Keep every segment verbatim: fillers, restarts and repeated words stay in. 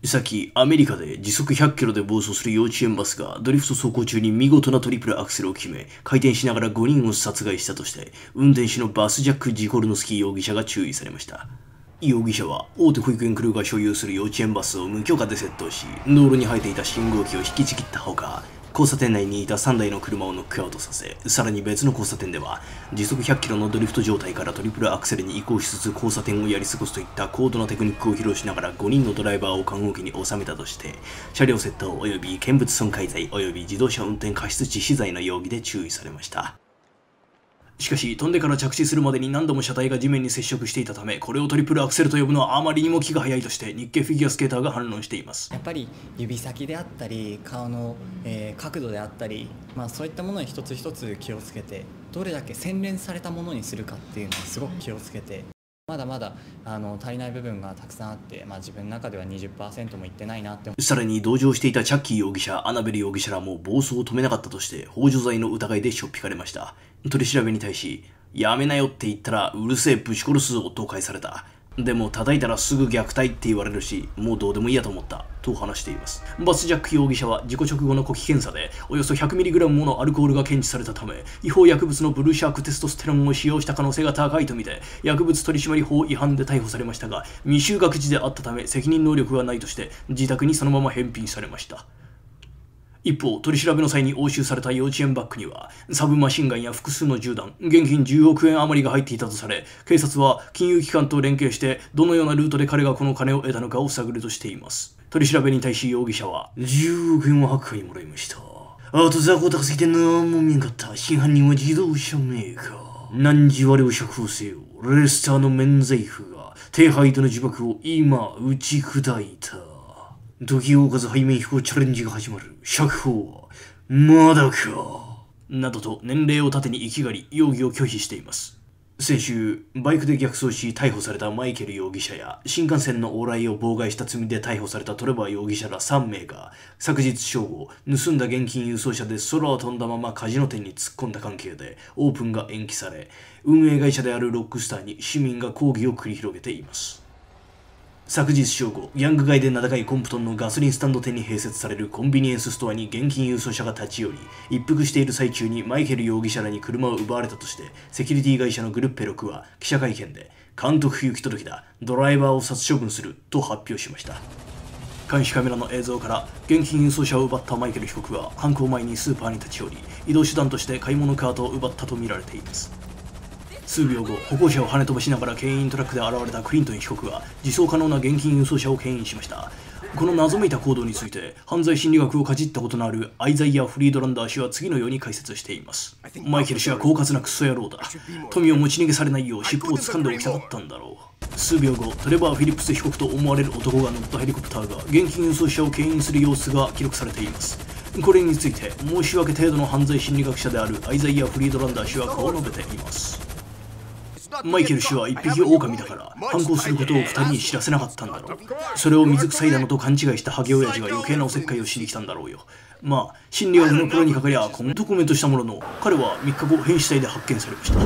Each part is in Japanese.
さっきアメリカで時速ひゃっキロで暴走する幼稚園バスがドリフト走行中に見事なトリプルアクセルを決め回転しながらごにんを殺害したとして運転手のバスジャック・ジコルノスキー容疑者が注意されました。容疑者は大手保育園クルーが所有する幼稚園バスを無許可で窃盗し道路に生えていた信号機を引きちぎったほか交差点内にいたさんだいの車をノックアウトさせ、さらに別の交差点では時速ひゃっキロのドリフト状態からトリプルアクセルに移行しつつ交差点をやり過ごすといった高度なテクニックを披露しながらごにんのドライバーを看護機に収めたとして車両窃盗及び見物損壊罪及び自動車運転過失致死罪の容疑で注意されました。しかし飛んでから着地するまでに何度も車体が地面に接触していたためこれをトリプルアクセルと呼ぶのはあまりにも気が早いとして日系フィギュアスケーターが反論しています。 やっぱり指先であったり顔の、えー、角度であったり、まあ、そういったものに一つ一つ気をつけてどれだけ洗練されたものにするかっていうのをすごく気をつけてまだまだあの足りない部分がたくさんあって、まあ、自分の中では にじゅっパーセント もいってないなってさらに同乗していたチャッキー容疑者アナベル容疑者らも暴走を止めなかったとして幇助罪の疑いでしょっぴかれました。取り調べに対しやめなよって言ったらうるせえぶち殺すぞと返された。でも叩いたらすぐ虐待って言われるしもうどうでもいいやと思ったと話しています。バスジャック容疑者は事故直後の呼気検査でおよそ ひゃくミリグラム ものアルコールが検知されたため違法薬物のブルーシャークテストステロンを使用した可能性が高いとみて薬物取締法違反で逮捕されましたが未就学児であったため責任能力がないとして自宅にそのまま返品されました。一方、取り調べの際に押収された幼稚園バッグにはサブマシンガンや複数の銃弾、現金じゅうおくえん余りが入っていたとされ、警察は金融機関と連携してどのようなルートで彼がこの金を得たのかを探るとしています。取り調べに対し容疑者はじゅうおくえんは白貨にもらいました。あと雑魚高すぎて何も見んかった。真犯人は自動車メーカー。何時我を釈放せよ。レスターの免罪符が手配との呪縛を今打ち砕いた。時を置かず背面飛行チャレンジが始まる。釈放はまだかなどと年齢を盾に生きがり容疑を拒否しています。先週バイクで逆走し逮捕されたマイケル容疑者や新幹線の往来を妨害した罪で逮捕されたトレバー容疑者らさんめいが昨日正午盗んだ現金輸送車で空を飛んだままカジノ店に突っ込んだ関係でオープンが延期され運営会社であるロックスターに市民が抗議を繰り広げています。昨日正午、ヤング街で名高いコンプトンのガソリンスタンド店に併設されるコンビニエンスストアに現金輸送車が立ち寄り、一服している最中にマイケル容疑者らに車を奪われたとして、セキュリティ会社のグルッペろくは記者会見で、監督不行き届きだ、ドライバーを殺処分すると発表しました。監視カメラの映像から現金輸送車を奪ったマイケル被告は犯行前にスーパーに立ち寄り、移動手段として買い物カートを奪ったとみられています。数秒後、歩行者を跳ね飛ばしながら牽引トラックで現れたクリントン被告は自走可能な現金輸送車を牽引しました。この謎めいた行動について犯罪心理学をかじったことのあるアイザイア・フリードランダー氏は次のように解説しています。マイケル氏は狡猾なクソ野郎だ。富を持ち逃げされないよう尻尾を掴んでおきたかったんだろう。数秒後、トレバー・フィリップス被告と思われる男が乗ったヘリコプターが現金輸送車を牽引する様子が記録されています。これについて申し訳程度の犯罪心理学者であるアイザイア・フリードランダー氏はこう述べています。マイケル氏は一匹狼だから反抗することを二人に知らせなかったんだろう。それを水臭いだのと勘違いしたハゲ親父が余計なおせっかいをしに来たんだろうよ。まあ心理学のプロにかかりゃこんとコメントしたものの彼はみっかご変死体で発見されました。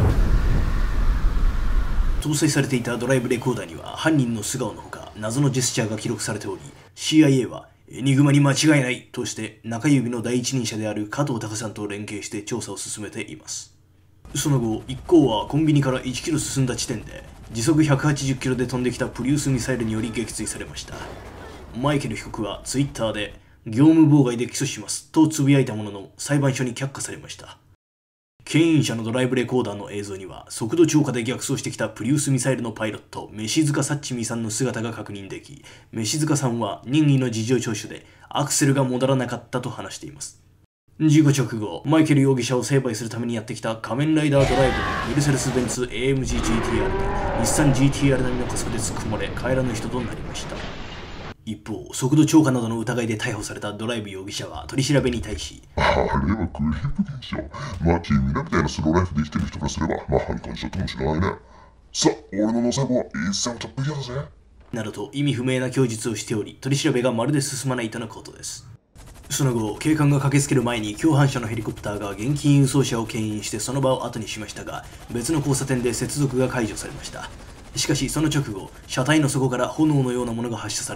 搭載されていたドライブレコーダーには犯人の素顔のほか謎のジェスチャーが記録されており シーアイエー はエニグマに間違いないとして中指の第一人者である加藤隆さんと連携して調査を進めています。その後、一行はコンビニからいちキロ進んだ地点で時速ひゃくはちじゅっキロで飛んできたプリウスミサイルにより撃墜されました。マイケル被告はツイッターで業務妨害で起訴しますとつぶやいたものの裁判所に却下されました。牽引車のドライブレコーダーの映像には速度超過で逆走してきたプリウスミサイルのパイロット飯塚サッチミさんの姿が確認でき飯塚さんは任意の事情聴取でアクセルが戻らなかったと話しています。事故直後、マイケル容疑者を成敗するためにやってきた仮面ライダードライブにメルセデス・ベンツ エーエムジージーティーアール と日産 ジーティーアール 並みの加速で突っ込まれ帰らぬ人となりました。一方、速度超過などの疑いで逮捕されたドライブ容疑者は取り調べに対しあれはグリップですよ。まあ君らみたいなスローライフで生きてる人からすればまあ反感したかもしれないね。さあ、俺の脳細胞は一切トップギアだぜなどと意味不明な供述をしており取り調べがまるで進まないとのことです。その後、警官が駆けつける前に共犯者のヘリコプターが現金輸送車を牽引してその場を後にしましたが別の交差点で接続が解除されました。しかしその直後車体の底から炎のようなものが発射され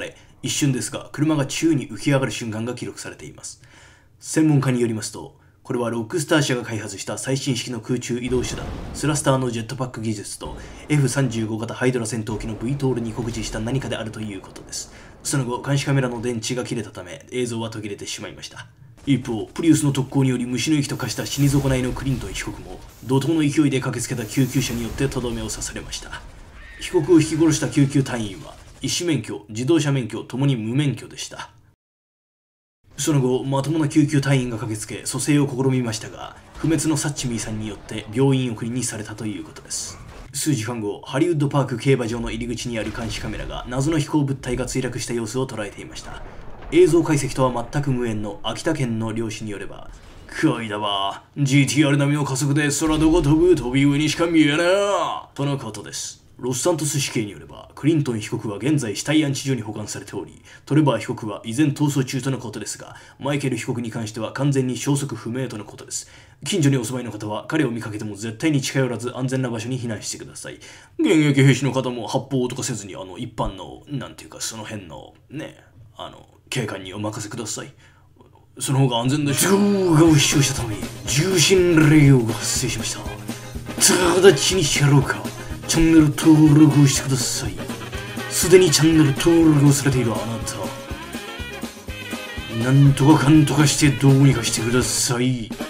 一瞬ですが車が宙に浮き上がる瞬間が記録されています。専門家によりますと、これはロックスター社が開発した最新式の空中移動手段スラスターのジェットパック技術と エフさんじゅうご 型ハイドラ戦闘機の ブイ トールに酷似した何かであるということです。その後監視カメラの電池が切れたため映像は途切れてしまいました。一方、プリウスの特攻により虫の息と化した死に損ないのクリントン被告も怒涛の勢いで駆けつけた救急車によってとどめを刺されました。被告を引き殺した救急隊員は医師免許、自動車免許ともに無免許でした。その後、まともな救急隊員が駆けつけ蘇生を試みましたが、不滅のサッチミーさんによって病院送りにされたということです。数時間後、ハリウッドパーク競馬場の入り口にある監視カメラが謎の飛行物体が墜落した様子を捉えていました。映像解析とは全く無縁の秋田県の漁師によれば、くいだば ジーティーアール 並みの加速で空どこ飛ぶ飛び上にしか見えねえとのことです。ロスサントス死刑によれば、クリントン被告は現在死体安置所に保管されており、トレバー被告は依然逃走中とのことですが、マイケル被告に関しては完全に消息不明とのことです。近所にお住まいの方は彼を見かけても絶対に近寄らず安全な場所に避難してください。現役兵士の方も発砲とかせずに、あの一般のなんていうかその辺のね、あの警官にお任せください。その方が安全です。動画を視聴したために重心霊用が発生しました。直ちにしやろうか。チャンネル登録をしてください。すでにチャンネル登録をされているあなた、なんとかかんとかしてどうにかしてください。